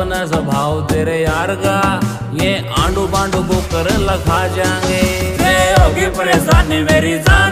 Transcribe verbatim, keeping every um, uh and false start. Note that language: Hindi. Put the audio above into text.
अपना स्वभाव तेरे यार का, ये आंडू पांडू को कर लखा जाएंगे। होगी परेशानी मेरी जान